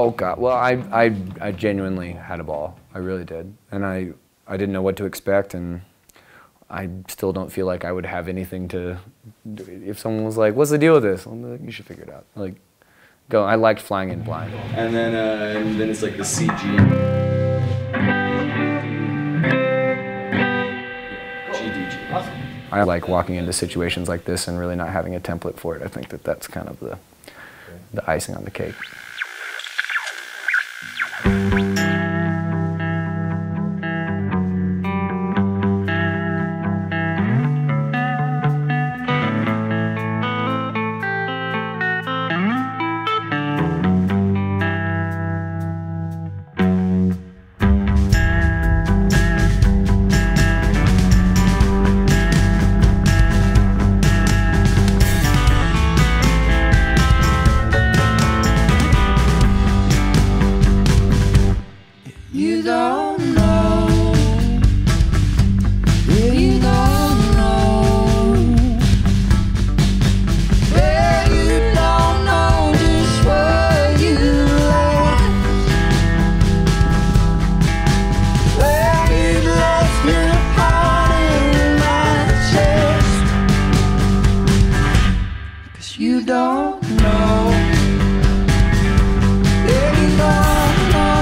Oh God! Well, I genuinely had a ball. I really did, and I didn't know what to expect, and I still don't feel like I would have anything to. If someone was like, "What's the deal with this?" I'm like, "You should figure it out." Like, go. I liked flying in blind. And then it's like the CG. I like walking into situations like this and really not having a template for it. I think that that's kind of the icing on the cake. You don't know. Yeah, you don't know. Yeah, you don't know just what you left. Well, you left your heart in my chest. 'Cause you don't know. Yeah, you don't know.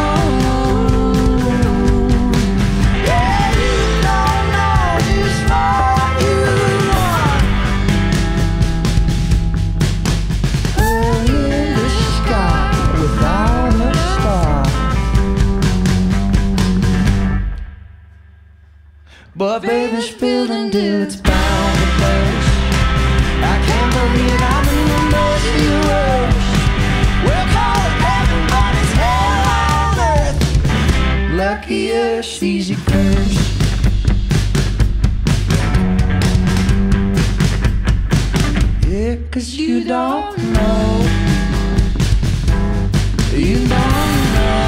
But baby, spilled until it's bound to burst. I can't believe I'm in the most of your worst. We'll call it heaven, but it's hell on earth. Lucky us, easy curse. Yeah, 'cause you don't know. You don't know.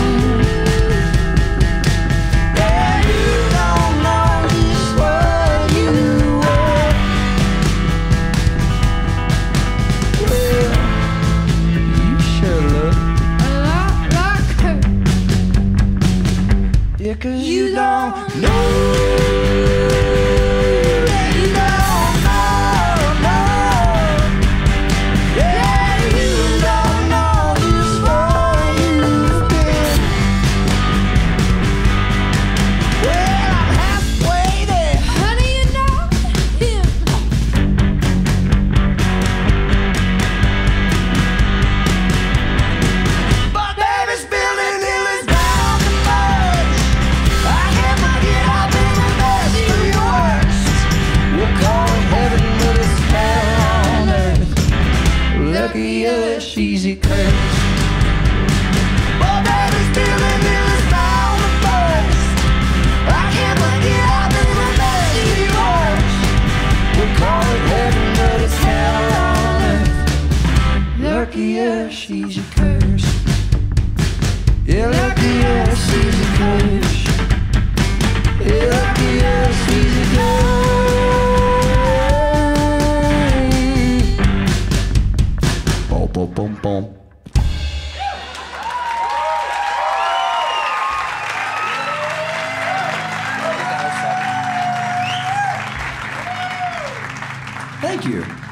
Yeah, 'cause you don't know. Yeah, you don't know, no. Yeah, you don't know just what you've been. Well, I'm halfway there, honey, you're not him. But baby's building till it's bound to burst. I can't forget I've been the best of your worst. We'll call it heaven, but it's hell on earth. Lucky us, easy curse. But baby's building till it's bound to burst. I can't forget I've been the best of your worst. We'll call it heaven, but it's hell on earth. Lucky us, easy curse. Yeah, lucky us, easy curse. Yeah, lucky us, easy curse. Boom, boom, boom, boom. Thank you.